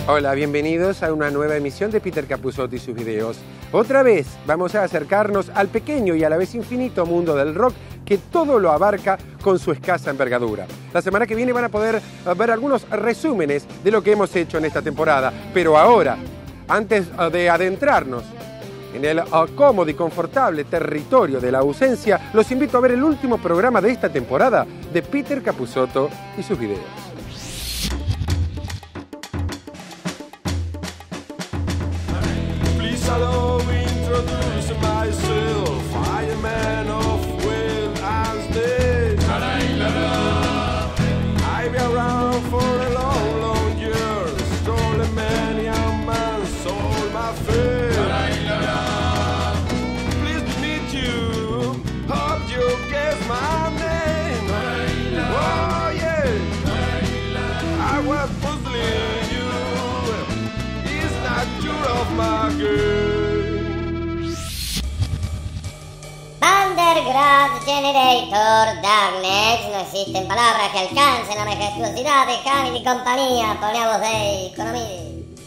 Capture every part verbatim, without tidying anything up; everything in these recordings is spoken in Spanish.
Hola, bienvenidos a una nueva emisión de Peter Capusotto y sus videos. Otra vez vamos a acercarnos al pequeño y a la vez infinito mundo del rock que todo lo abarca con su escasa envergadura. La semana que viene van a poder ver algunos resúmenes de lo que hemos hecho en esta temporada. Pero ahora, antes de adentrarnos en el cómodo y confortable territorio de la ausencia, los invito a ver el último programa de esta temporada de Peter Capusotto y sus videos. Hello, introduce myself. I am man of will and stay. I've been around for a long, long years. Stole many a man, sold my faith. Pleased to meet you. Hope you guess my name. Oh yeah. I was puzzling you. It's not true of my girl. Underground Generator Darkness. No existen palabras que alcancen la majestuosidad de Hamid y compañía. Poneos de economía.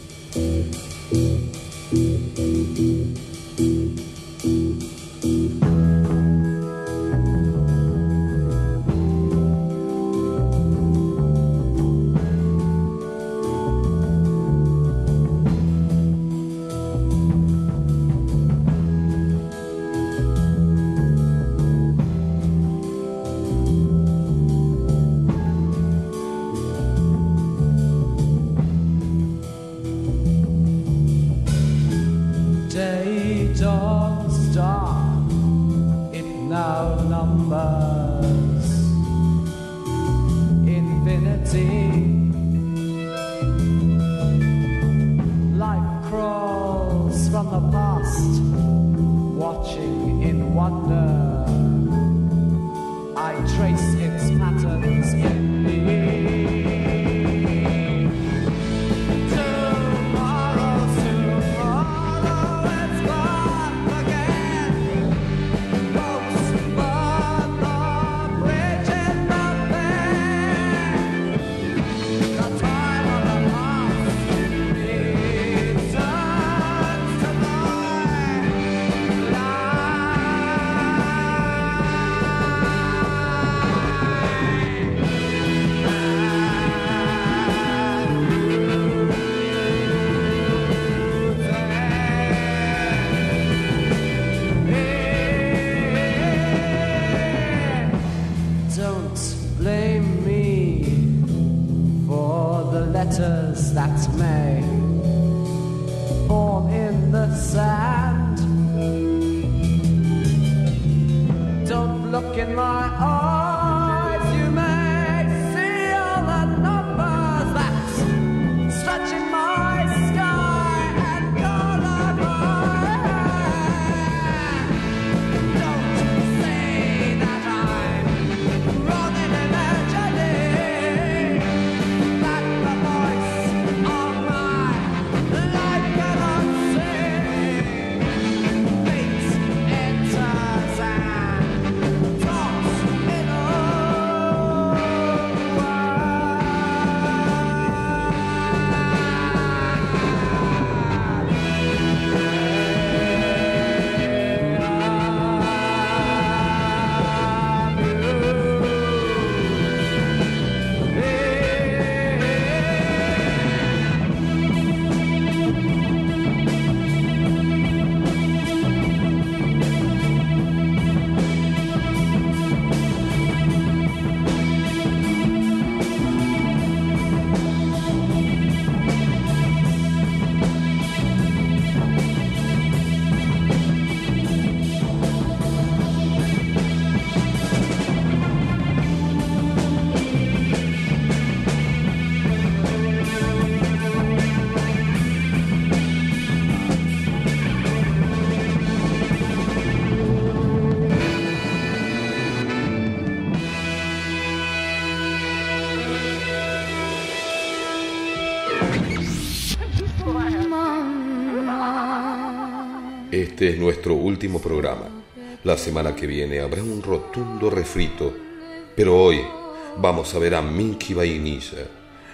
Este es nuestro último programa. La semana que viene habrá un rotundo refrito, pero hoy vamos a ver a Minky Vainilla,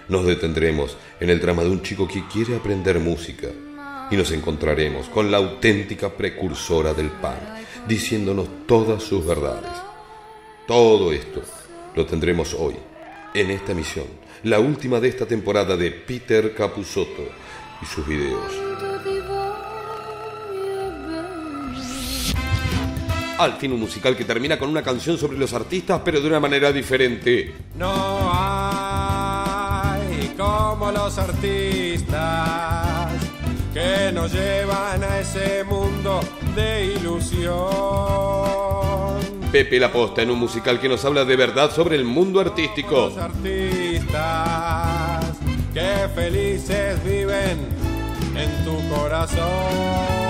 nos detendremos en el drama de un chico que quiere aprender música y nos encontraremos con la auténtica precursora del punk, diciéndonos todas sus verdades. Todo esto lo tendremos hoy, en esta emisión, la última de esta temporada de Peter Capusotto y sus videos. Al fin un musical que termina con una canción sobre los artistas, pero de una manera diferente. No hay como los artistas que nos llevan a ese mundo de ilusión. Pepe la Posta en un musical que nos habla de verdad sobre el mundo artístico. Los artistas que felices viven en tu corazón.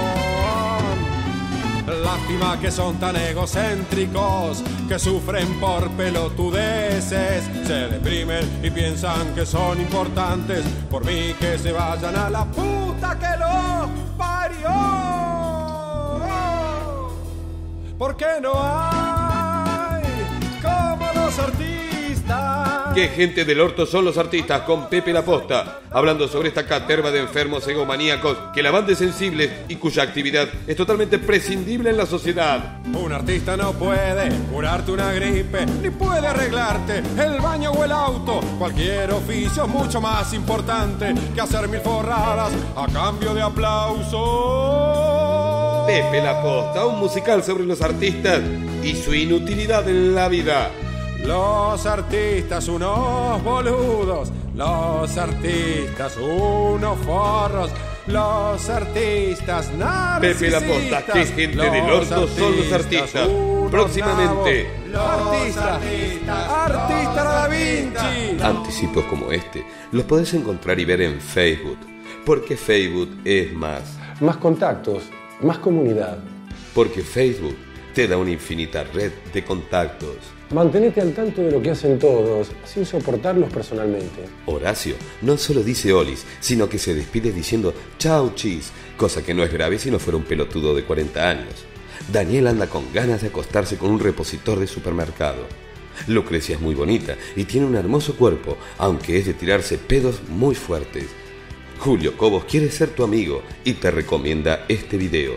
Lástima que son tan egocéntricos, que sufren por pelotudeces, se deprimen y piensan que son importantes. Por mí que se vayan a la puta que los parió. Porque no hay como los artistas. ¿Qué gente del orto son los artistas? Con Pepe la Posta, hablando sobre esta caterva de enfermos egomaníacos que la van de sensibles y cuya actividad es totalmente prescindible en la sociedad. Un artista no puede curarte una gripe, ni puede arreglarte el baño o el auto. Cualquier oficio es mucho más importante que hacer mil forradas a cambio de aplauso. Pepe la Posta, un musical sobre los artistas y su inutilidad en la vida. Los artistas unos boludos, los artistas unos forros, los artistas narcisistas. Pepe la Posta, ¿qué gente del orto son los artistas? Próximamente, artista, artista Da Vinci. Anticipos como este los podés encontrar y ver en Facebook, porque Facebook es más. Más contactos, más comunidad. Porque Facebook te da una infinita red de contactos. Mantenete al tanto de lo que hacen todos, sin soportarlos personalmente. Horacio no solo dice olis, sino que se despide diciendo chau chis, cosa que no es grave si no fuera un pelotudo de cuarenta años. Daniel anda con ganas de acostarse con un repositor de supermercado. Lucrecia es muy bonita y tiene un hermoso cuerpo, aunque es de tirarse pedos muy fuertes. Julio Cobos quiere ser tu amigo y te recomienda este video.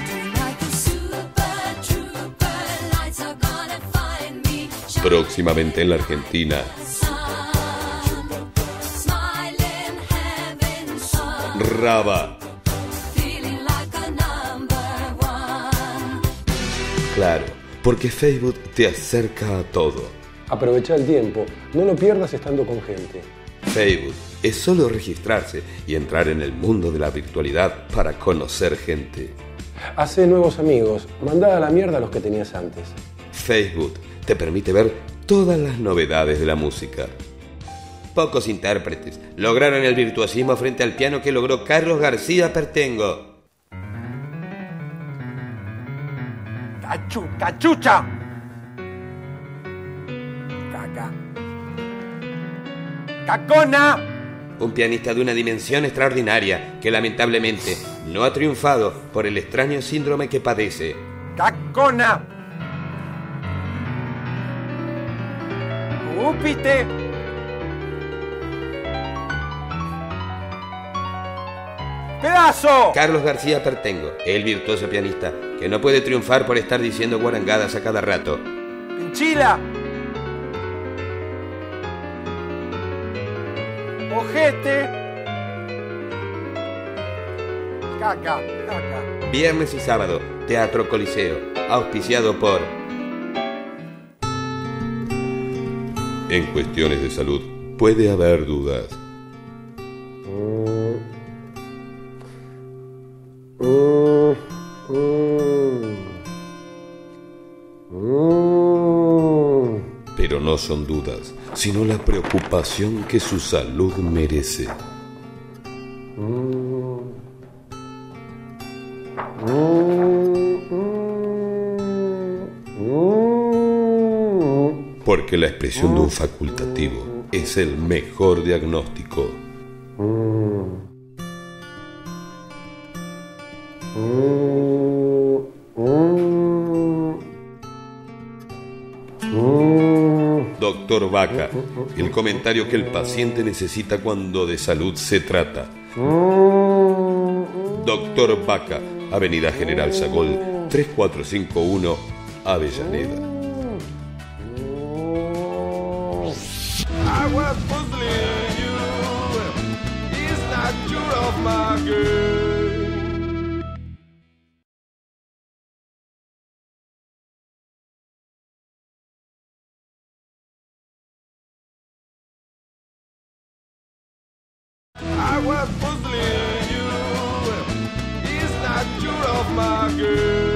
Próximamente en la Argentina. Raba. Claro, porque Facebook te acerca a todo. Aprovecha el tiempo, no lo pierdas estando con gente. Facebook es solo registrarse y entrar en el mundo de la virtualidad para conocer gente. Hacé nuevos amigos, mandá a la mierda a los que tenías antes. Facebook te permite ver todas las novedades de la música. Pocos intérpretes lograron el virtuosismo frente al piano que logró Carlos García Pertengo. ¡Cachu, cachucha! ¡Caca! ¡Cacona! Un pianista de una dimensión extraordinaria que lamentablemente no ha triunfado por el extraño síndrome que padece. ¡Cacona! ¡Úpite! ¡Pedazo! Carlos García Pertengo, el virtuoso pianista que no puede triunfar por estar diciendo guarangadas a cada rato. ¡Pinchila! ¡Ojete! ¡Caca! ¡Caca! Viernes y sábado, Teatro Coliseo, auspiciado por... En cuestiones de salud puede haber dudas. Pero no son dudas, sino la preocupación que su salud merece. Porque la expresión de un facultativo es el mejor diagnóstico. Doctor Vaca, el comentario que el paciente necesita cuando de salud se trata. Doctor Vaca, Avenida General Sagol, tres cuatro cinco uno, Avellaneda. I was puzzling you. It's not true of my game. I was puzzling you. It's not true of my game.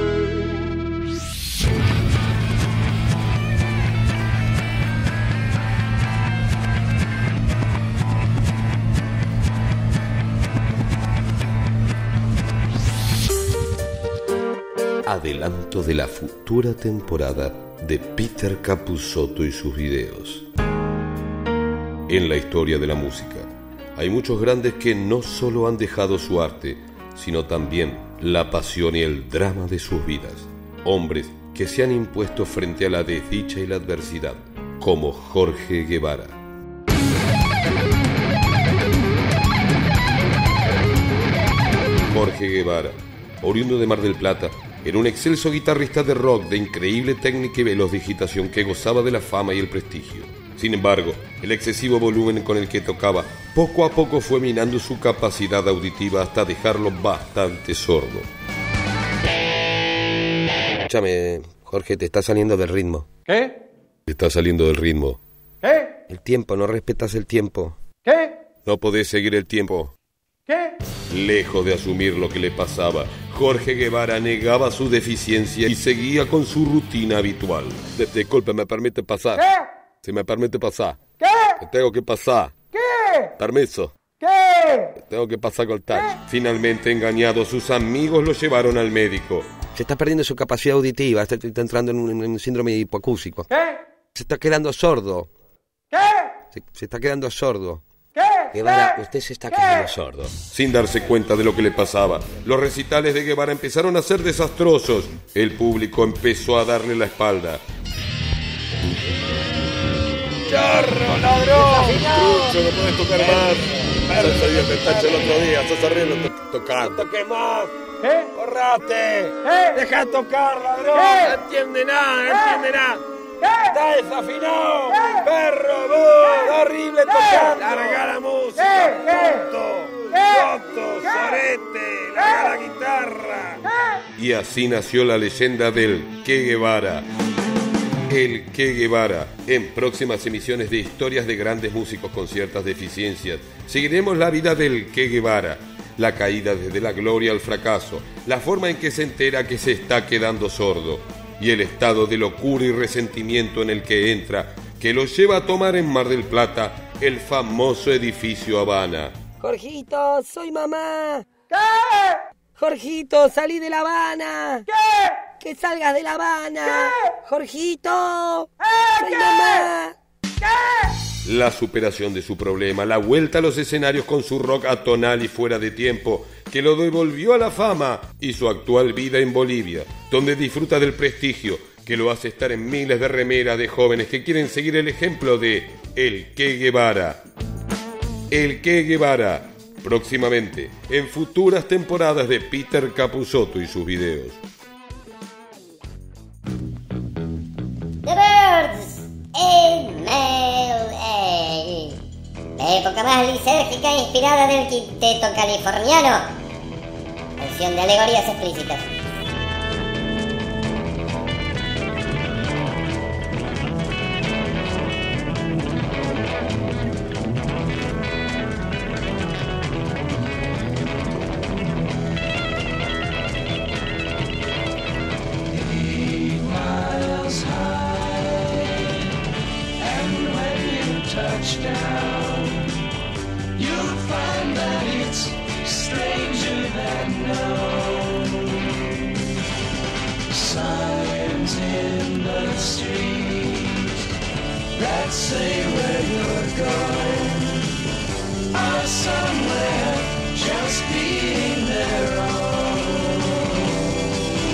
Adelanto de la futura temporada de Peter Capusotto y sus videos. En la historia de la música, hay muchos grandes que no solo han dejado su arte, sino también la pasión y el drama de sus vidas. Hombres que se han impuesto frente a la desdicha y la adversidad, como Jorge Guevara. Jorge Guevara, oriundo de Mar del Plata, era un excelso guitarrista de rock de increíble técnica y veloz digitación que gozaba de la fama y el prestigio. Sin embargo, el excesivo volumen con el que tocaba poco a poco fue minando su capacidad auditiva hasta dejarlo bastante sordo. Escúchame, Jorge, te está saliendo del ritmo. ¿Qué? Te está saliendo del ritmo. ¿Qué? El tiempo, no respetas el tiempo. ¿Qué? No podés seguir el tiempo. ¿Qué? Lejos de asumir lo que le pasaba, Jorge Guevara negaba su deficiencia y seguía con su rutina habitual. De- disculpe, ¿me permite pasar? ¿Qué? Si me permite pasar. ¿Qué? Que tengo que pasar. ¿Qué? Permiso. ¿Qué? Tengo que pasar con tal. Finalmente, engañados, sus amigos lo llevaron al médico. Se está perdiendo su capacidad auditiva, está, está entrando en un, en un síndrome hipoacúsico. ¿Qué? Se está quedando sordo. ¿Qué? Se, se está quedando sordo. ¿Qué? Guevara, ¿Qué? usted se está ¿Qué? quedando sordo. Sin darse cuenta de lo que le pasaba, los recitales de Guevara empezaron a ser desastrosos. El público empezó a darle la espalda. ¡Charro, ladrón! Trucho, no puedes tocar más. Perro, yo te tacho el otro día, estás arriba to- tocando. ¡No toques más! ¿Qué? ¡Corrate! ¿Eh? ¡Deja de tocar, ladrón! ¿Eh? ¡No entiende nada, no entiende nada! ¿Qué? ¡Está desafinado! ¿Eh? ¡Perro, vos! ¿Eh? ¡Horrible ¿Eh? tocando! ¡Larga la música, ¿Eh? ¿Eh? tonto! ¿Eh? ¡Tonto, ¿Eh? sorete! ¡Larga la guitarra! Y así nació la leyenda del Che Guevara. El Che Guevara. En próximas emisiones de historias de grandes músicos con ciertas deficiencias, seguiremos la vida del Che Guevara, la caída desde la gloria al fracaso, la forma en que se entera que se está quedando sordo y el estado de locura y resentimiento en el que entra, que lo lleva a tomar en Mar del Plata el famoso edificio Habana. Jorgito, soy mamá. ¿Qué? Jorgito, salí de La Habana. ¿Qué? Que salgas de La Habana. ¿Qué? Jorgito, ¿Eh? soy ¿Qué? mamá. ¿Qué? La superación de su problema, la vuelta a los escenarios con su rock atonal y fuera de tiempo, que lo devolvió a la fama, y su actual vida en Bolivia, donde disfruta del prestigio, que lo hace estar en miles de remeras de jóvenes que quieren seguir el ejemplo de el Che Guevara. El Che Guevara, próximamente, en futuras temporadas de Peter Capusotto y sus videos. The Birds, el Male A. La época más lisérgica inspirada del quinteto californiano. Versión de alegorías explícitas.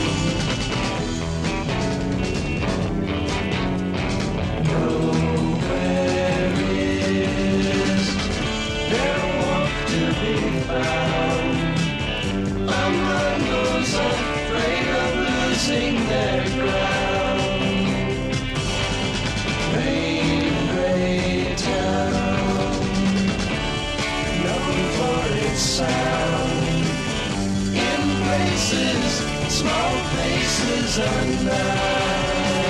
No losing their ground. Main gray town, known for its sound. In places, small places unknown.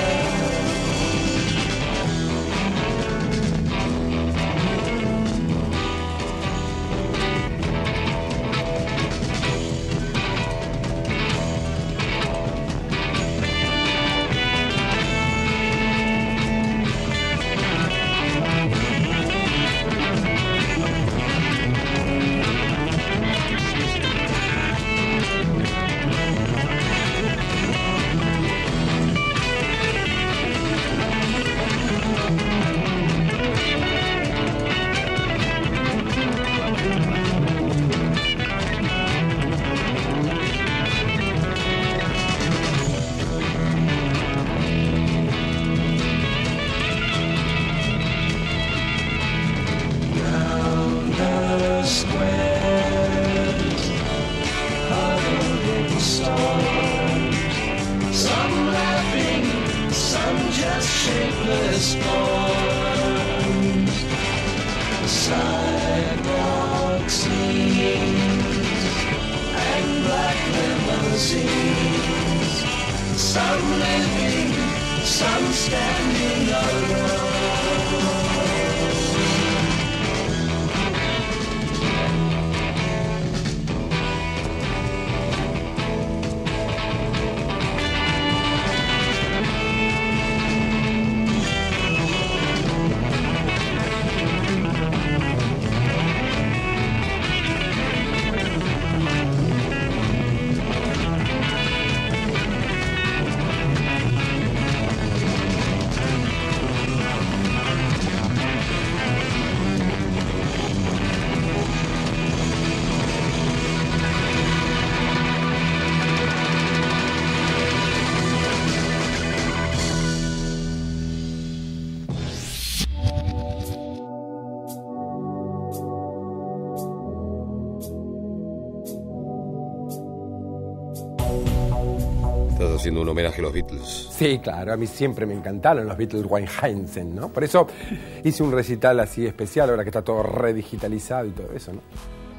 Haciendo un homenaje a los Beatles. Sí, claro, a mí siempre me encantaron los Beatles Weinheinsen, ¿no? Por eso hice un recital así especial, ahora que está todo redigitalizado y todo eso, ¿no?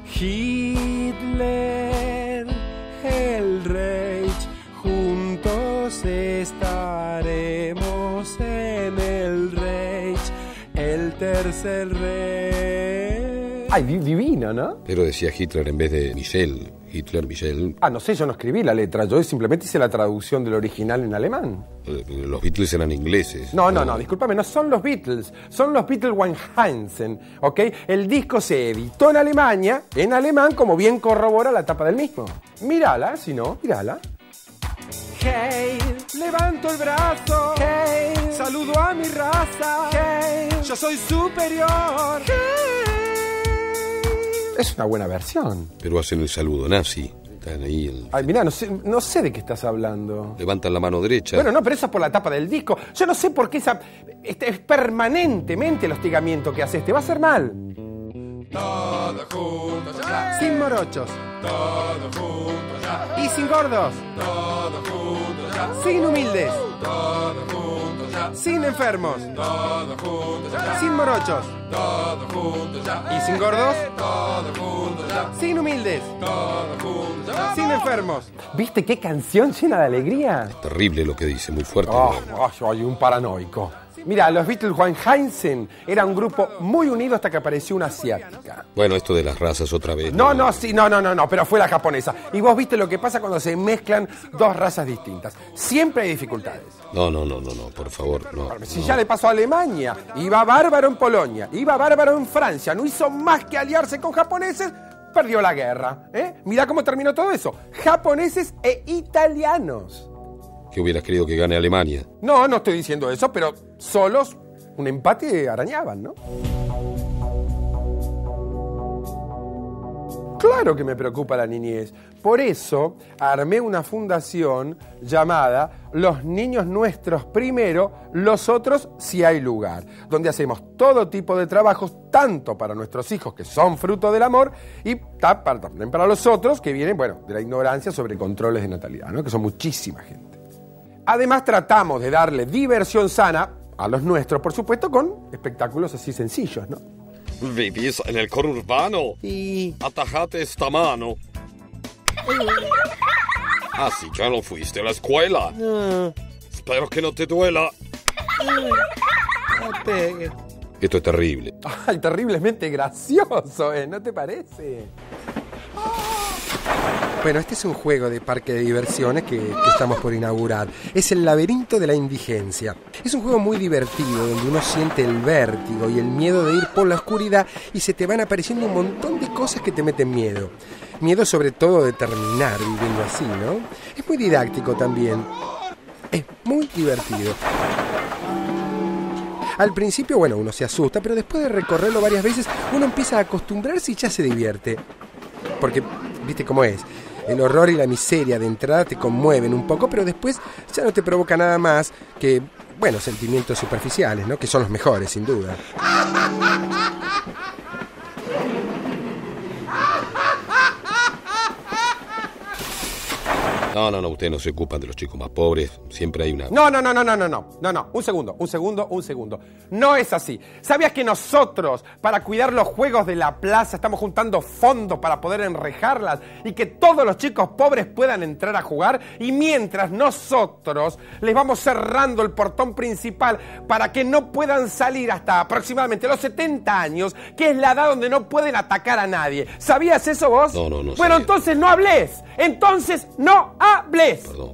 Hitler, el Reich, juntos estaremos en el Reich, el tercer Reich. Ay, divino, ¿no? Pero decía Hitler en vez de Michel. Hitler, Michel. Ah, no sé, yo no escribí la letra, yo simplemente hice la traducción del original en alemán. Los Beatles eran ingleses. No, no, no, discúlpame, no son los Beatles, son los Beatles Weinheinsen, ¿ok? El disco se editó en Alemania, en alemán, como bien corrobora la tapa del mismo. Mírala, si no, mírala. Hey, levanto el brazo. Hey, saludo a mi raza. Hey, yo soy superior. Hey. Es una buena versión. Pero hacen el saludo nazi. Están ahí. El... Ay, mirá, no sé, no sé de qué estás hablando. Levantan la mano derecha. Bueno, no, pero eso es por la tapa del disco. Yo no sé por qué esa... Este es permanentemente el hostigamiento que haces. Te va a hacer mal. Todos juntos ya. Sin morochos. Todos juntos ya. Y sin gordos. Todos juntos ya. Sin humildes. Todos juntos ya. Sin enfermos. Todos juntos ya. Sin morochos. Todos juntos ya. Y sin gordos. Todos juntos ya. Sin humildes. Todos juntos ya. Sin enfermos. ¿Viste qué canción llena de alegría? Terrible lo que dice, muy fuerte. Oh, oh, soy un paranoico. Mira, los Beatles Weinheinsen eran un grupo muy unido hasta que apareció una asiática. Bueno, esto de las razas otra vez. No, no, sí, no, no, no, no, pero fue la japonesa. Y vos viste lo que pasa cuando se mezclan dos razas distintas. Siempre hay dificultades. No, no, no, no, no, por favor, no. Si no. ya le pasó a Alemania, iba bárbaro en Polonia, iba bárbaro en Francia, no hizo más que aliarse con japoneses, perdió la guerra. ¿eh? Mirá cómo terminó todo eso. Japoneses e italianos. ¿Qué hubieras querido que gane Alemania? No, no estoy diciendo eso, pero solos un empate arañaban, ¿no? Claro que me preocupa la niñez. Por eso armé una fundación llamada Los Niños Nuestros Primero, los Otros Si Hay Lugar, donde hacemos todo tipo de trabajos, tanto para nuestros hijos, que son fruto del amor, y también para los otros, que vienen, bueno, de la ignorancia sobre controles de natalidad, ¿no? Que son muchísima gente. Además tratamos de darle diversión sana a los nuestros, por supuesto, con espectáculos así sencillos, ¿no? Vivís en el conurbano. Y... Atajate esta mano. Así ya no fuiste a la escuela. No. Espero que no te duela. No pegues. Esto es terrible. Ay, terriblemente gracioso, ¿eh? ¿No te parece? Bueno, este es un juego de parque de diversiones que, que estamos por inaugurar. Es el laberinto de la indigencia. Es un juego muy divertido, donde uno siente el vértigo y el miedo de ir por la oscuridad y se te van apareciendo un montón de cosas que te meten miedo. Miedo sobre todo de terminar viviendo así, ¿no? Es muy didáctico también. Es muy divertido. Al principio, bueno, uno se asusta, pero después de recorrerlo varias veces, uno empieza a acostumbrarse y ya se divierte. Porque, ¿viste cómo es? El horror y la miseria de entrada te conmueven un poco, pero después ya no te provoca nada más que, bueno, sentimientos superficiales, ¿no? Que son los mejores, sin duda. No, no, no, ustedes no se ocupan de los chicos más pobres. Siempre hay una... No, no, no, no, no, no, no, no, no. Un segundo, un segundo, un segundo. No es así. ¿Sabías que nosotros, para cuidar los juegos de la plaza, estamos juntando fondos para poder enrejarlas y que todos los chicos pobres puedan entrar a jugar? Y mientras nosotros les vamos cerrando el portón principal para que no puedan salir hasta aproximadamente los setenta años, que es la edad donde no pueden atacar a nadie. ¿Sabías eso vos? No, no, no Bueno, sabía. entonces no hables. Entonces no hables. Perdón.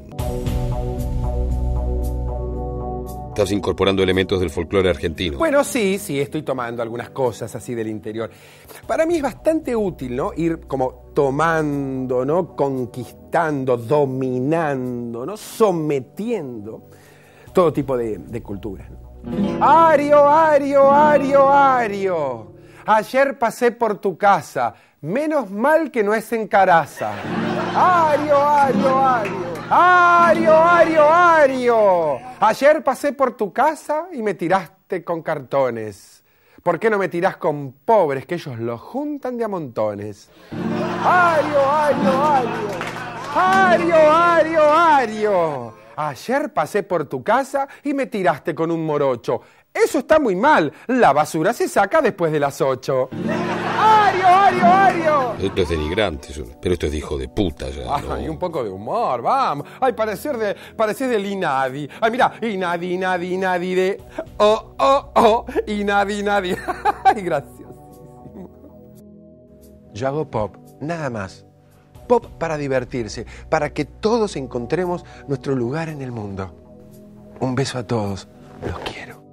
Estás incorporando elementos del folclore argentino. Bueno, sí, sí, estoy tomando algunas cosas así del interior. Para mí es bastante útil, ¿no? Ir como tomando, ¿no? Conquistando, dominando, ¿no? Sometiendo todo tipo de, de culturas, ¿no? Ario, Ario, Ario, Ario. Ayer pasé por tu casa. Menos mal que no es en Caraza. Ario, Ario, Ario. Ario, Ario, Ario. Ayer pasé por tu casa y me tiraste con cartones. ¿Por qué no me tirás con pobres que ellos los juntan de a montones? Ario, Ario, Ario. Ario, Ario, Ario. Ayer pasé por tu casa y me tiraste con un morocho. Eso está muy mal. La basura se saca después de las ocho. ¡Ario, Ario, Ario! Esto es denigrante, pero esto es de hijo de puta ya. Ay, ¿no? un poco de humor, vamos. Ay, parecer de, parecer del Inadi. Ay, mira, Inadi, Inadi, Inadi de... Oh, oh, oh, Inadi, Inadi. Ay, graciosísimo. Yo hago pop, nada más. Pop para divertirse, para que todos encontremos nuestro lugar en el mundo. Un beso a todos, los quiero.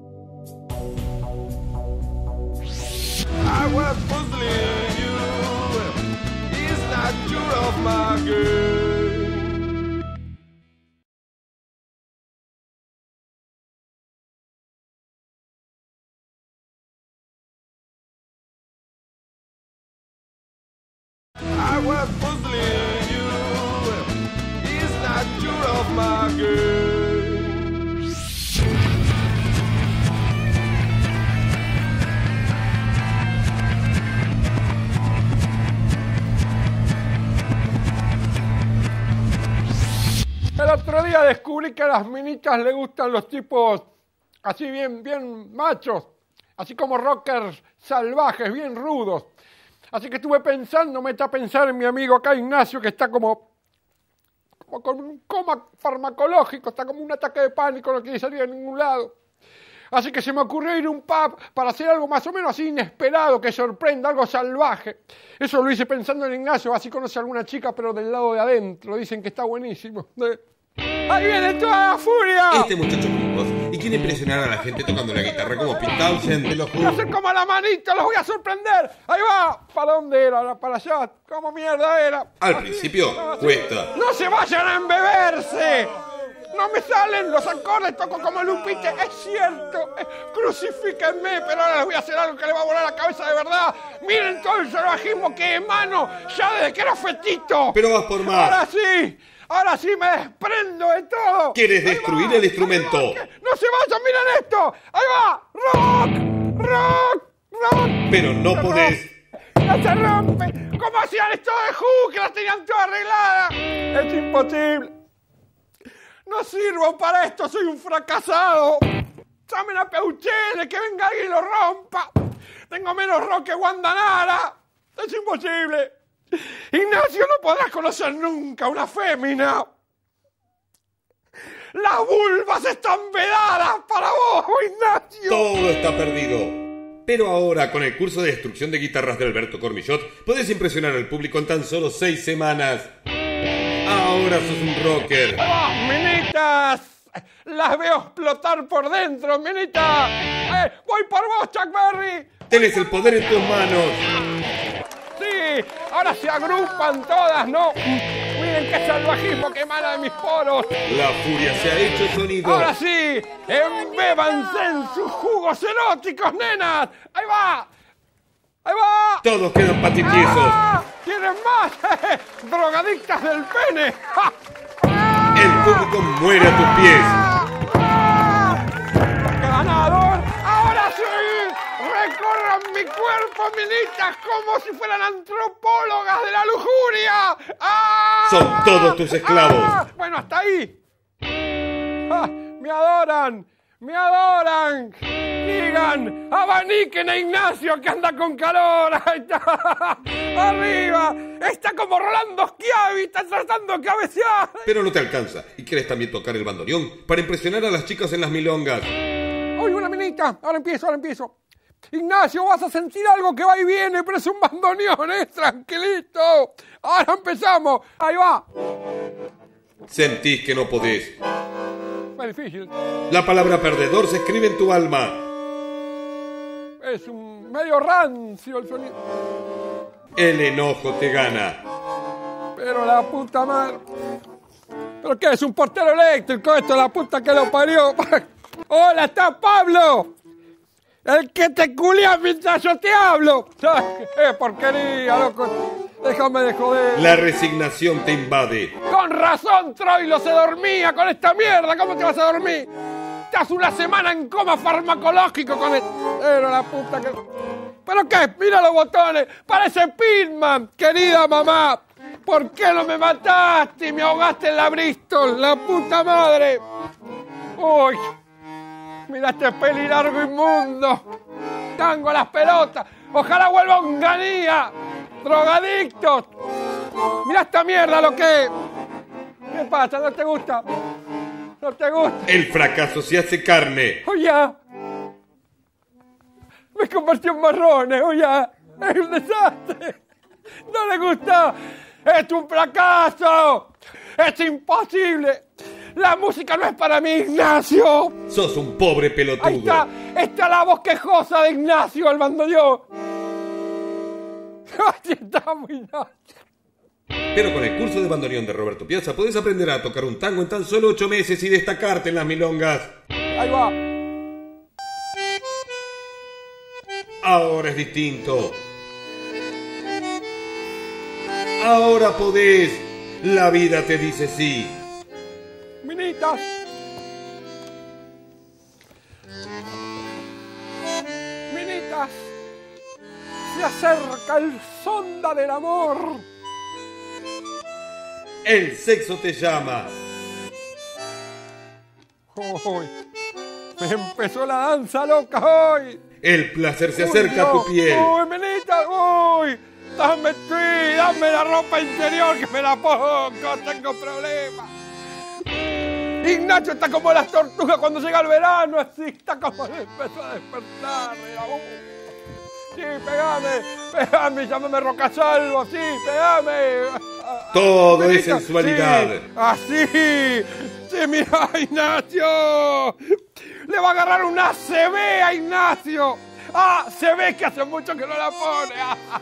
I was puzzling you. It's not true of my girl. I was puzzling you. It's not true of my girl. El otro día descubrí que a las minitas le gustan los tipos así bien, bien machos, así como rockers salvajes, bien rudos. Así que estuve pensando, me está a pensar en mi amigo acá Ignacio, que está como, como con un coma farmacológico, está como un ataque de pánico, no quiere salir a ningún lado. Así que se me ocurrió ir a un pub para hacer algo más o menos así inesperado, que sorprenda, algo salvaje. Eso lo hice pensando en Ignacio, así conoce a alguna chica, pero del lado de adentro. Dicen que está buenísimo. ¡Ahí viene toda la furia! Este muchacho con voz y quiere impresionar a la gente tocando la guitarra como Pete Townshend, te lo Voy a juro. hacer como a la manita, los voy a sorprender. Ahí va. ¿Para dónde era? ¿Para allá? ¿Cómo mierda era? Al Así. principio No, cuesta. ¡No se vayan a embeberse! No me salen los acordes, toco como Lupite, es cierto. Eh, crucifíquenme, pero ahora les voy a hacer algo que les va a volar la cabeza de verdad. Miren todo el salvajismo que emano ya desde que era fetito. Pero vas por más. Ahora sí, ahora sí me desprendo de todo. ¿Quieres Ahí destruir va, el instrumento? ahí va, que- No se vayan, miren esto. Ahí va, rock, rock, rock. Pero no Se podés. rompe, No se rompe. ¿Cómo hacían esto de Who, que la tenían toda arreglada? Es imposible. No No sirvo para esto, soy un fracasado. Llamen a Peuchele, que venga alguien y lo rompa. Tengo menos rock que Guandanara. Es imposible. Ignacio, no podrás conocer nunca una fémina. Las vulvas están vedadas para vos, Ignacio. Todo está perdido. Pero ahora, con el curso de destrucción de guitarras de Alberto Cormillot, podés impresionar al público en tan solo seis semanas. Ahora sos un rocker. ¡Oh, minitas! Las veo explotar por dentro, minita. Eh, voy por vos, Chuck Berry. Tenés el poder en tus manos. Sí, ahora se agrupan todas, ¿no? Miren qué salvajismo que emana de mis poros. La furia se ha hecho sonido. Ahora sí, embébanse en sus jugos eróticos, nenas. Ahí va, ahí va. Todos quedan patitiesos. ¡Ah! ¿Quieren más? Drogadictas del pene. ¡Ja! El público muere a tus pies. ¡Ah! ¡Ganador! ¡Ahora sí! ¡Recorran mi cuerpo, minitas, como si fueran antropólogas de la lujuria! ¡Ah! Son todos tus esclavos. ¡Ah! Bueno, hasta ahí. ¡Ah! ¡Me adoran! ¡Me adoran! Digan, abaniquen a Ignacio que anda con calor. Ahí está. Arriba. Está como Rolando Schiavi, está tratando de cabecear. Pero no te alcanza. Y quieres también tocar el bandoneón para impresionar a las chicas en las milongas. ¡Uy, una minita! Ahora empiezo, ahora empiezo. Ignacio, vas a sentir algo que va y viene, pero es un bandoneón, ¿eh? Tranquilito. Ahora empezamos. Ahí va. Sentís que no podés. Es difícil. La palabra perdedor se escribe en tu alma. Es un medio rancio el sonido. El enojo te gana. Pero la puta madre. ¿Pero qué? Es un portero eléctrico esto, la puta que lo parió. ¡Hola, está Pablo! El que te culea mientras yo te hablo. ¡Eh, porquería, loco! Déjame de joder. La resignación te invade. Con razón, Troilo se dormía con esta mierda. ¿Cómo te vas a dormir? Estás una semana en coma farmacológico con esto. Pero la puta que... ¿Pero qué? Mira los botones. Parece Pitman, querida mamá. ¿Por qué no me mataste y me ahogaste en la Bristol? La puta madre. Uy. Mira este pelilargo inmundo. Tango a las pelotas. Ojalá vuelva un ganía. Drogadictos. Mira esta mierda lo que... ¿Qué pasa? ¿No te gusta? ¿No te gusta? El fracaso se hace carne. Oye. Me convirtió en marrones, oye. Es un desastre. No le gusta. Es un fracaso. Es imposible. La música no es para mí, Ignacio. Sos un pobre pelotudo. Ahí está. Está la voz quejosa de Ignacio, el bandoneón. Así está muy Ignacio. Pero con el curso de bandoneón de Roberto Piazza podés aprender a tocar un tango en tan solo ocho meses y destacarte en las milongas. Ahí va. Ahora es distinto. Ahora podés. La vida te dice sí. Minitas. Minitas. Se acerca el sonda del amor. El sexo te llama. Uy, me empezó la danza loca hoy. El placer se Uy, acerca no. a tu piel. Uy, minitas, uy. Dame tweet, dame la ropa interior que me la pongo, tengo problemas. Ignacio está como las tortugas cuando llega el verano, así está como empezó a despertar. Uh. Sí, pegame, pegame, llámame Rocasalvo, sí, pegame. Todo Benito, es sensualidad. Sí, así. Sí, mira, Ignacio. Le va a agarrar una C B a Ignacio. Ah, se ve que hace mucho que no la pone.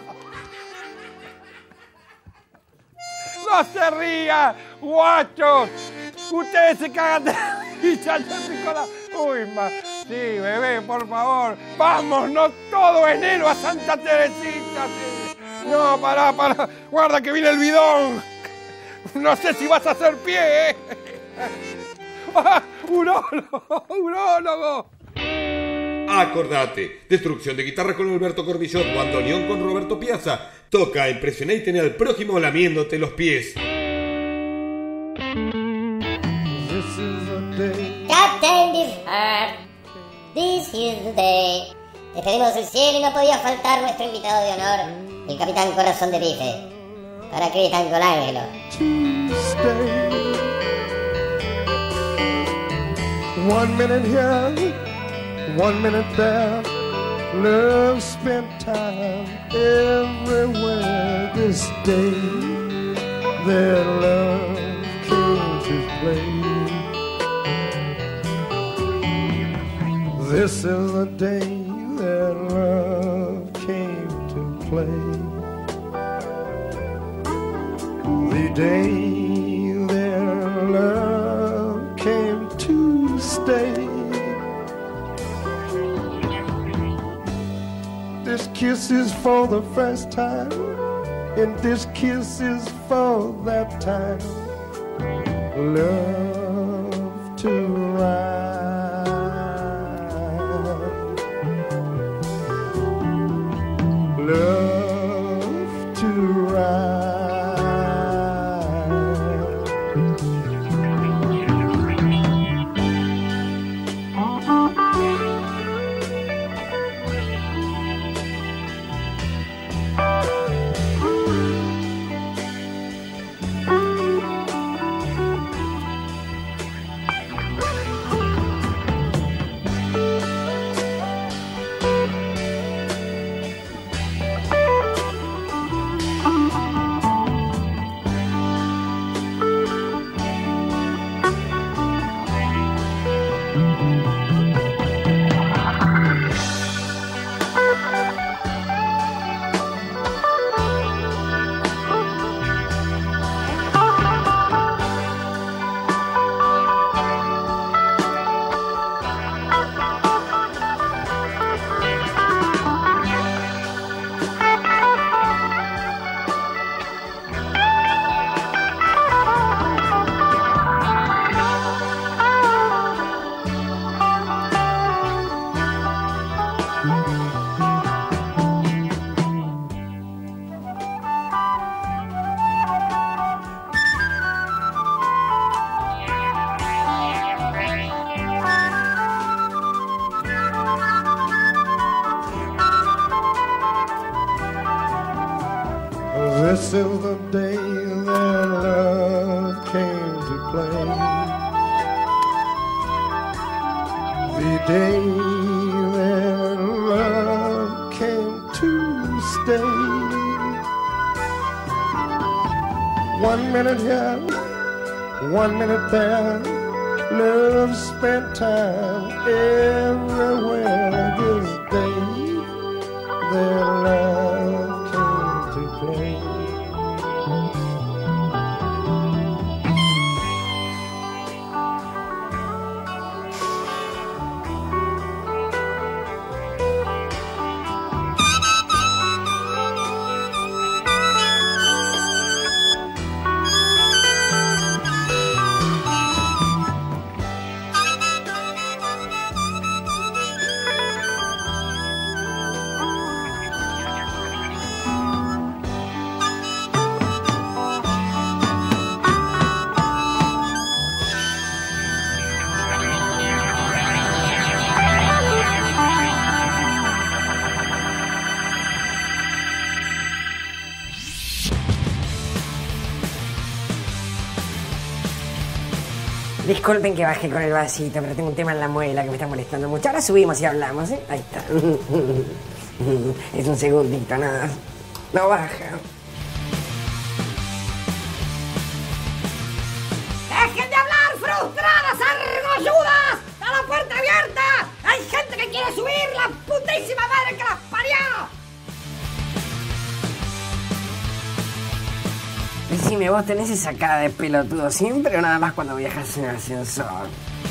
No se ría, guachos. Ustedes se cagan de risa, yo pico la... Uy, ma... Sí, bebé, por favor. Vámonos todo enero a Santa Teresita. Sí. No, pará, pará. Guarda que viene el bidón. No sé si vas a hacer pie, ¿eh? Ah, urólogo, urólogo. Acordate, destrucción de guitarra con Alberto Cormillot, bandoneón con Roberto Piazza. Toca, impresioná y tener al prójimo lamiéndote los pies. This is the day. Captain Beefheart, this is the day. Despedimos el cielo y no podía faltar nuestro invitado de honor, el Capitán Corazón de Bife. Ahora Cristian Colangelo. Tuesday. One minute here, one minute there. Love spent time everywhere this day. Their love came to play. This is the day their love came to play. The day their love came to stay. This kiss is for the first time, and this kiss is for that time. Love to ride, love to ride. This is the day that love came to play. The day that love came to stay. One minute here, one minute there. Love spent time everywhere this day. Their love came to play. Disculpen que baje con el vasito, pero tengo un tema en la muela que me está molestando mucho. Ahora subimos y hablamos, ¿eh? Ahí está. Es un segundito, nada. No baja. ¡Dejen de hablar, frustradas argolludas! ¡Está la puerta abierta! ¡Hay gente que quiere subir! ¡La putísima madre que las parió! Decime, ¿vos tenés esa cara de pelotudo siempre o nada más cuando viajas en el ascensor?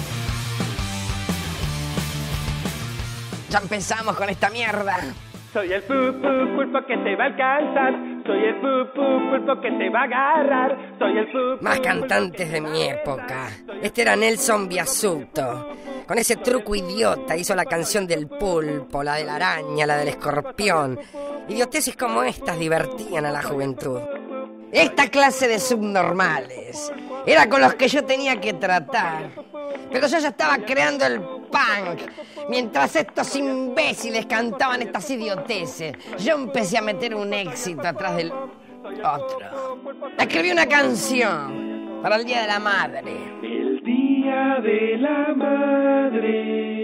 Ya empezamos con esta mierda. Soy el pu-pu pulpo que te va a alcanzar. Soy el pu-pu pulpo que te va a agarrar. Soy el pu-pu. Más cantantes de mi época. Este era Nelson Biasuto. Con ese truco idiota hizo la canción del pulpo, la de la araña, la del escorpión. Idioteces como estas divertían a la juventud. Esta clase de subnormales Era con los que yo tenía que tratar. Pero yo ya estaba creando el punk. Mientras estos imbéciles cantaban estas idioteces, yo empecé a meter un éxito atrás del otro. Escribí una canción para el Día de la Madre. El Día de la Madre.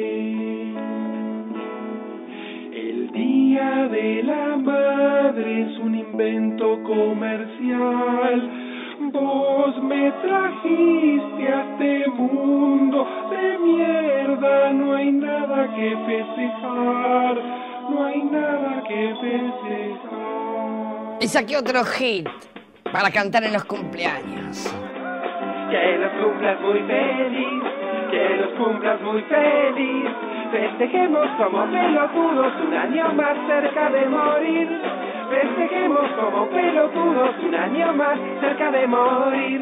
El Día de la Madre es un invento comercial. Vos me trajiste a este mundo de mierda. No hay nada que festejar. No hay nada que festejar. Y saqué otro hit para cantar en los cumpleaños. Que los cumplas muy feliz. Que los cumplas muy feliz. Festejemos como pelotudos un año más cerca de morir. Festejemos como pelotudos un año más cerca de morir.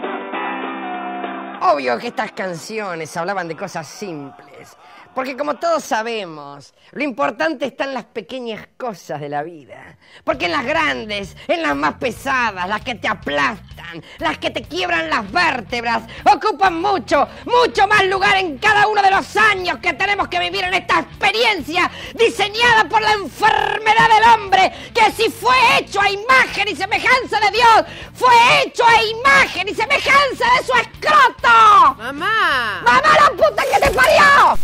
Obvio que estas canciones hablaban de cosas simples, porque como todos sabemos, lo importante está en las pequeñas cosas de la vida. Porque en las grandes, en las más pesadas, las que te aplastan, las que te quiebran las vértebras, ocupan mucho, mucho más lugar en cada uno de los años que tenemos que vivir en esta experiencia diseñada por la enfermedad del hombre, que si fue hecho a imagen y semejanza de Dios, fue hecho a imagen y semejanza de su escroto. ¡Mamá! ¡Mamá, la puta que te parió!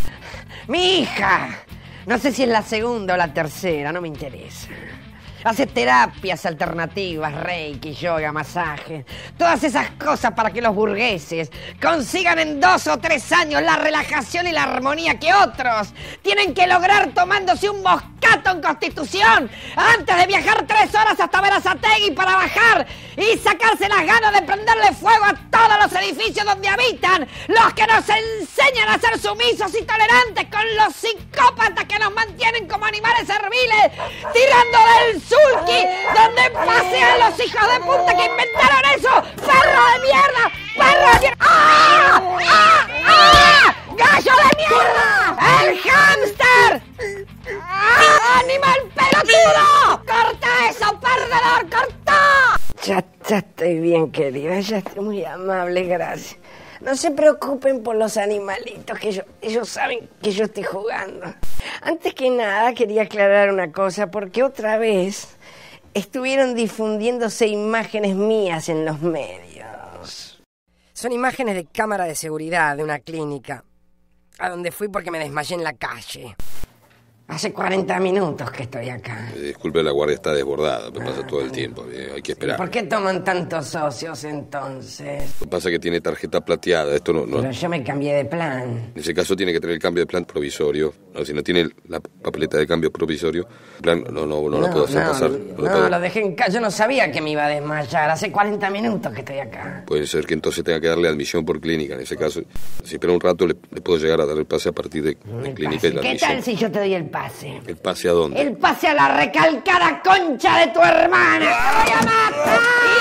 Mi hija, no sé si es la segunda o la tercera, no me interesa. Hace terapias alternativas, reiki, yoga, masaje, todas esas cosas para que los burgueses consigan en dos o tres años la relajación y la armonía que otros tienen que lograr tomándose un moscato en Constitución antes de viajar tres horas hasta Berazategui para bajar y sacarse las ganas de prenderle fuego a todos los edificios donde habitan los que nos enseñan a ser sumisos y tolerantes con los psicópatas que nos mantienen como animales serviles, tirando del sulky donde pasean los hijos de puta que inventaron eso. ¡Perro de mierda! ¡Perro de mierda! ¡Ah! ¡Ah! ¡Ah! ¡Gallo de mierda! ¡El hámster! ¡Ah! ¡Animal pelotudo! ¡Corta eso, perdedor! ¡Corta! Ya, ya estoy bien, querida. Ya estoy muy amable, gracias. No se preocupen por los animalitos, que ellos, ellos saben que yo estoy jugando. Antes que nada, quería aclarar una cosa, porque otra vez estuvieron difundiéndose imágenes mías en los medios. Son imágenes de cámara de seguridad de una clínica, a donde fui porque me desmayé en la calle. Hace cuarenta minutos que estoy acá. Eh, disculpe, la guardia está desbordada, me pasa todo el tiempo, eh, hay que esperar. ¿Por qué toman tantos socios entonces? Lo que pasa es que tiene tarjeta plateada, esto no... no... Pero yo me cambié de plan. En ese caso tiene que tener el cambio de plan provisorio. No, si no tiene la papeleta de cambio provisorio, plan, no, no, no, no lo puedo hacer no, pasar. No, no, no puedo... lo dejé en casa, yo no sabía que me iba a desmayar. Hace cuarenta minutos que estoy acá. Puede ser que entonces tenga que darle admisión por clínica. En ese caso, si espera un rato, le, le puedo llegar a dar el pase a partir de la clínica y la ¿Qué admisión. tal si yo te doy el pase? ¿El pase a dónde? El pase a la recalcada concha de tu hermana. ¡Te voy a matar!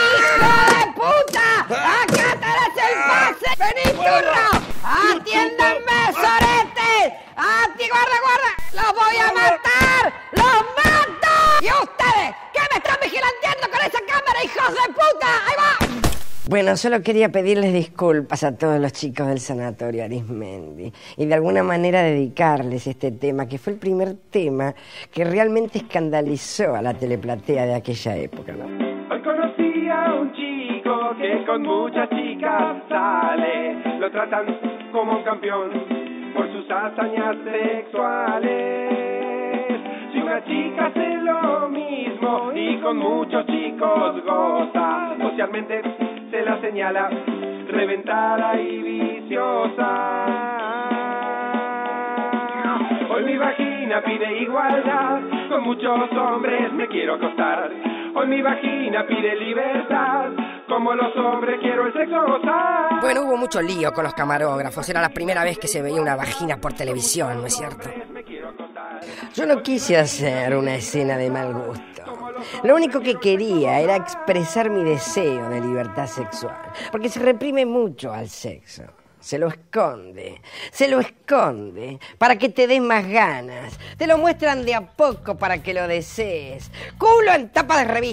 ¡Hijo de puta! ¡Acá tenés el pase! ¡Vení, turno! ¡Atiéndanme, soretes! ¡Ati, guarda, guarda! ¡Los voy a matar! ¡Los mato! ¿Y ustedes? ¿Qué me están vigilanteando con esa cámara, hijos de puta? ¡Ahí va! Bueno, solo quería pedirles disculpas a todos los chicos del Sanatorio Arismendi y de alguna manera dedicarles este tema, que fue el primer tema que realmente escandalizó a la teleplatea de aquella época, ¿no? Hoy conocí a un chico que con muchas chicas sale. Lo tratan como un campeón por sus hazañas sexuales. Si una chica hace lo mismo y con muchos chicos goza, socialmente se la señala reventada y viciosa. Hoy mi vagina pide igualdad, con muchos hombres me quiero acostar. Hoy mi vagina pide libertad, como los hombres quiero el sexo gozar. Bueno, hubo mucho lío con los camarógrafos, era la primera vez que se veía una vagina por televisión, ¿no es cierto? Yo no quise hacer una escena de mal gusto. Lo único que quería era expresar mi deseo de libertad sexual, porque se reprime mucho al sexo. Se lo esconde, se lo esconde para que te des más ganas. Te lo muestran de a poco para que lo desees. Culo en tapa de revista,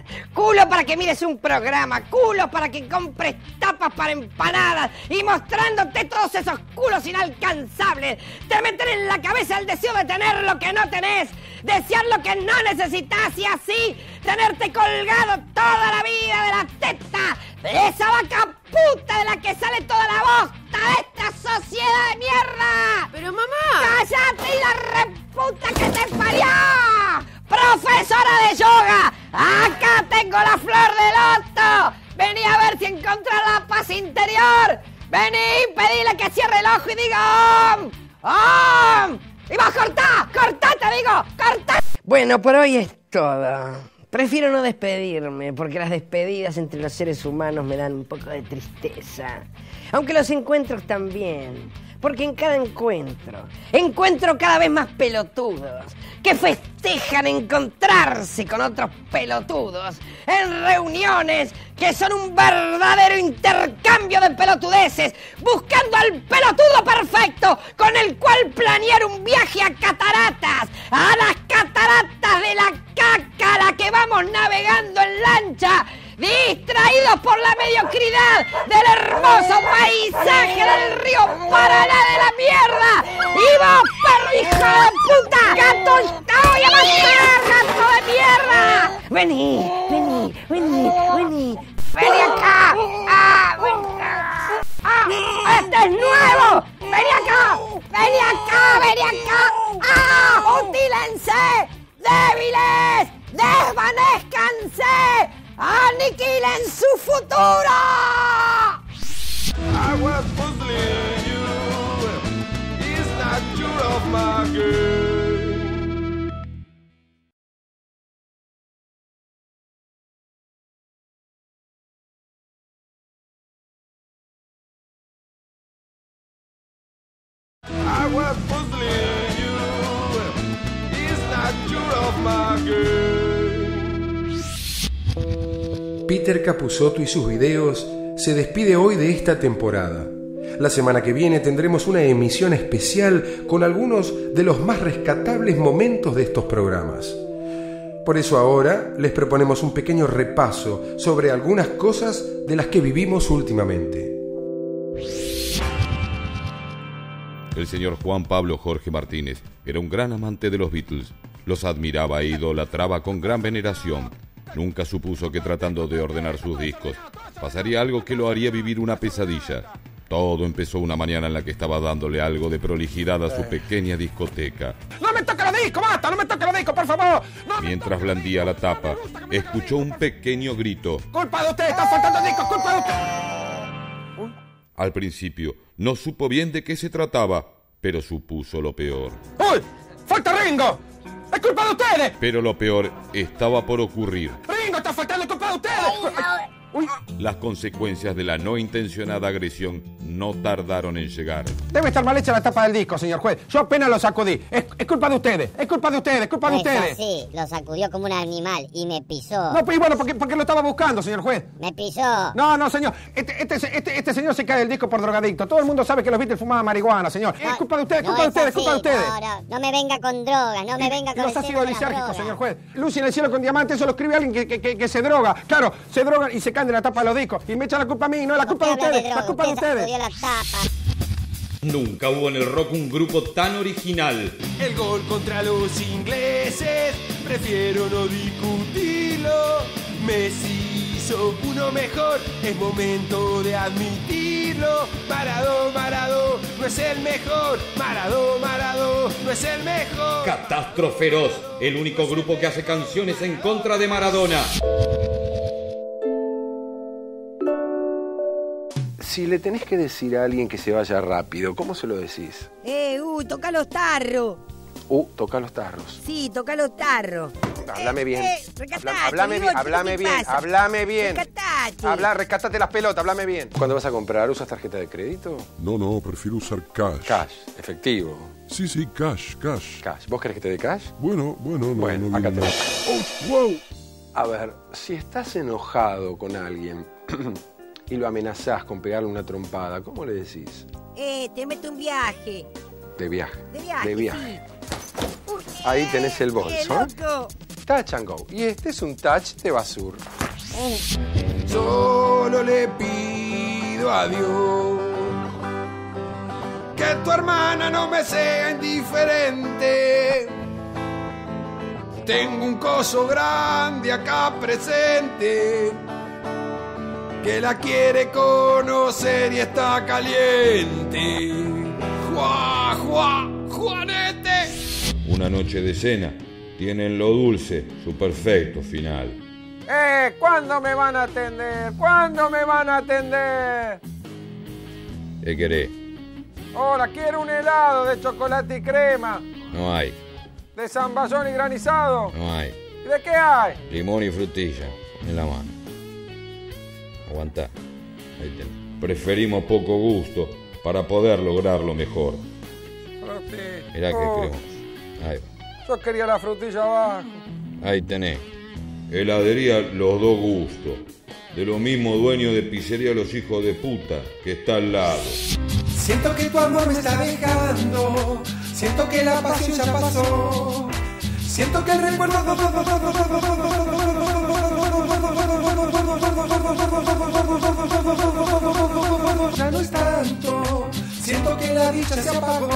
Culo para que mires un programa, culo para que compres tapas para empanadas y mostrándote todos esos culos inalcanzables. Te meten en la cabeza el deseo de tener lo que no tenés, desear lo que no necesitas y así tenerte colgado toda la vida de la teta de esa vaca puta de la que sale toda la bosta de esta sociedad de mierda. Pero mamá... ¡Cállate y la reputa que te parió! ¡Profesora de yoga! ¡Acá tengo la flor de loto! Vení a ver si encontrás la paz interior. Vení, pedile que cierre el ojo y diga ¡Om! ¡Om! ¡Y vos cortá! ¡Cortá, te digo! ¡Cortá! Bueno, por hoy es todo. Prefiero no despedirme, porque las despedidas entre los seres humanos me dan un poco de tristeza. Aunque los encuentros también. Porque en cada encuentro, encuentro cada vez más pelotudos que festejan encontrarse con otros pelotudos en reuniones que son un verdadero intercambio de pelotudeces, buscando al pelotudo perfecto con el cual planear un viaje a cataratas, a las cataratas de la caca a la que vamos navegando en lancha, distraídos por la mediocridad del hermoso paisaje del río Paraná de la mierda. ¡Y vos, perro hijo de puta! ¡Gato! ¡No voy a matar, gato de mierda! Vení, vení, vení, vení. ¡Vení acá! ¡Ah! ¡Ah! ¡Este es nuevo! ¡Vení acá! ¡Vení acá! ¡Vení acá! ¡Ah! ¡Utílense! ¡Débiles! ¡Desvanezcanse! ¡Aniquilen su futuro! I was puzzling you. It's not true of my game. I was puzzling you. It's not true of my game. Peter Capusotto y sus videos se despide hoy de esta temporada. La semana que viene tendremos una emisión especial con algunos de los más rescatables momentos de estos programas. Por eso ahora les proponemos un pequeño repaso sobre algunas cosas de las que vivimos últimamente. El señor Juan Pablo Jorge Martínez era un gran amante de los Beatles. Los admiraba e idolatraba con gran veneración. Nunca supuso que tratando de ordenar sus discos pasaría algo que lo haría vivir una pesadilla. Todo empezó una mañana en la que estaba dándole algo de prolijidad a su pequeña discoteca. ¡No me toque los discos, basta! ¡No me toque los discos, por favor! No Mientras blandía la tapa, escuchó un pequeño grito. ¡Culpa de usted! ¡Están faltando discos! ¡Culpa de usted! Al principio no supo bien de qué se trataba, pero supuso lo peor. ¡Uy! ¡Falta Ringo! ¡Es culpa de ustedes! Pero lo peor estaba por ocurrir. ¡Ringo, está faltando! ¡Es culpa de ustedes! Uy. Las consecuencias de la no intencionada agresión no tardaron en llegar. Debe estar mal hecha la tapa del disco, señor juez. Yo apenas lo sacudí. Es, es culpa de ustedes. Es culpa de ustedes. Es culpa de Eso ustedes. sí, lo sacudió como un animal y me pisó. No, pues bueno, porque, porque lo estaba buscando, señor juez. Me pisó. No, no, señor. Este, este, este, este señor se cae del disco por drogadicto. Todo el mundo sabe que los Beatles fumaban marihuana, señor. No, es culpa de ustedes, no culpa de es ustedes, así. culpa de ustedes. No, no, no me venga con drogas, no me venga Y con los el ácidos tema de la lisérgicos, droga. señor juez. Lucy en el cielo con diamantes, eso lo escribe alguien que, que, que, que se droga. Claro, se drogan y se caen de la tapa de los discos. Y me echan la culpa a mí, no, la culpa de Usted habla ustedes. droga, La culpa de usted ustedes. sacudió la tapa. Nunca hubo en el rock un grupo tan original. El gol contra los ingleses, prefiero no discutirlo. Messi hizo uno mejor, es momento de admitirlo. Maradó, Maradó, no es el mejor. Maradó, Maradó, no es el mejor. Catástrofe Feroz, el único grupo que hace canciones en contra de Maradona. Si le tenés que decir a alguien que se vaya rápido, ¿cómo se lo decís? Eh, uy, toca los tarros. Uh, toca los tarros. Sí, toca los tarros. Háblame bien. Eh, recatacho, Habla- Háblame bien, bigote, háblame ¿qué te bien, pasa? háblame bien. Recatacho. Habla, rescatate las pelotas, háblame bien. ¿Cuándo vas a comprar? ¿Usas tarjeta de crédito? No, no, prefiero usar cash. Cash, efectivo. Sí, sí, cash, cash. Cash. ¿Vos querés que te dé cash? Bueno, bueno, no, Bueno, no acá viene tenés. nada. ¡Oh, wow! A ver, si estás enojado con alguien y lo amenazás con pegarle una trompada, ¿cómo le decís? Eh, te meto un viaje. De viaje. De viaje. De viaje. sí. Uy, Ahí eh, tenés el eh, bolso, ¿eh? loco. Touch and Go. Y este es un touch de basura. Solo le pido a Dios que tu hermana no me sea indiferente. Tengo un coso grande acá presente que la quiere conocer y está caliente. ¡Juá, juá, Juanete! Una noche de cena, tienen lo dulce, su perfecto final. ¡Eh! ¿Cuándo me van a atender? ¿Cuándo me van a atender? ¿Qué querés? Hola, quiero un helado de chocolate y crema. No hay, ¿De zamballón y granizado? no hay. ¿Y de qué hay? Limón y frutilla, en la mano. Aguantá. Ahí tenés. Preferimos poco gusto para poder lograrlo mejor. Frutilla. Mirá qué Oh, cremoso. Ahí va. Yo quería la frutilla abajo. Ahí tenés. Heladería Los Dos Gustos. De lo mismo dueño de pizzería Los Hijos de Puta, que está al lado. Siento que tu amor me está dejando. Siento que la pasión ya pasó. Siento que el recuerdo ya no es tanto. Siento que la dicha se apagó.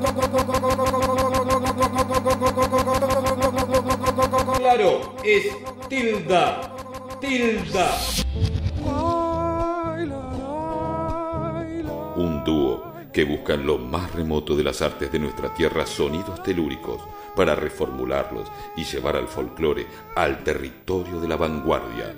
Claro, es Tilda. Tilda. Un dúo que busca en lo más remoto de las artes de nuestra tierra sonidos telúricos para reformularlos y llevar al folclore al territorio de la vanguardia.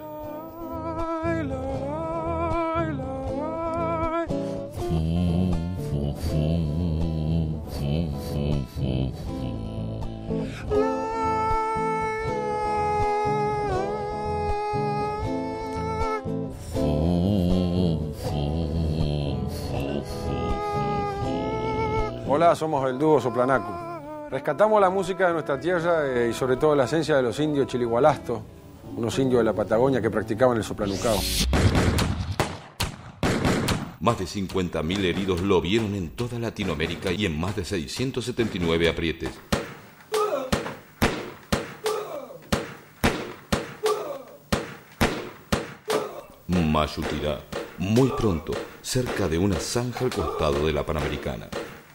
Hola, somos el dúo Soplanacu. Rescatamos la música de nuestra tierra eh, y sobre todo la esencia de los indios chiligualastos, unos indios de la Patagonia que practicaban el soplanucao. Más de cincuenta mil heridos lo vieron en toda Latinoamérica y en más de seiscientos setenta y nueve aprietes. Mayutirá, muy pronto, cerca de una zanja al costado de la Panamericana.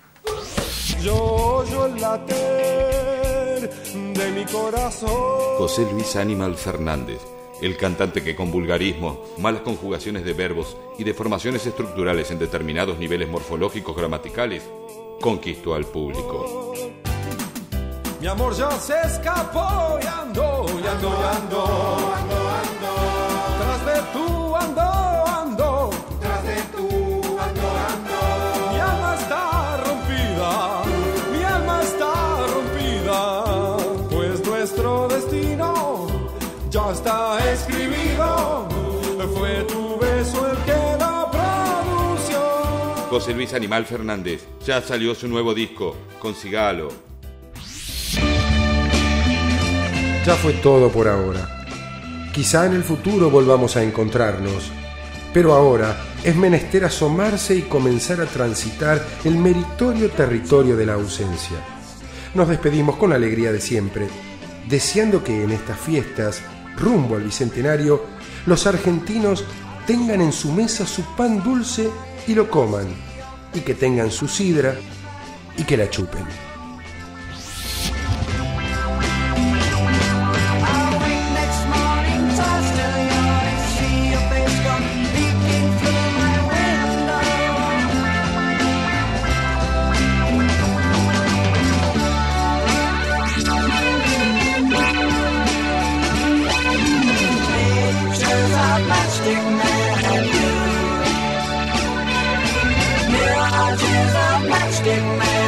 Yo oyo el latir de mi corazón. José Luis Animal Fernández, el cantante que con vulgarismo, malas conjugaciones de verbos y deformaciones estructurales en determinados niveles morfológicos gramaticales, conquistó al público. Mi amor ya se escapó y ando, y ando, y ando, ando, ando. Tras de tú ando, ando. Tras de tú ando, ando. Mi alma está rompida, mi alma está rompida. Pues nuestro destino ya está escribido. Fue tu beso el que la pronunció. José Luis Animal Fernández, ya salió su nuevo disco, consigalo. Ya fue todo por ahora. Quizá en el futuro volvamos a encontrarnos, pero ahora es menester asomarse y comenzar a transitar el meritorio territorio de la ausencia. Nos despedimos con la alegría de siempre, deseando que en estas fiestas, rumbo al Bicentenario, los argentinos tengan en su mesa su pan dulce y lo coman, y que tengan su sidra y que la chupen. Mirages of matchstick man.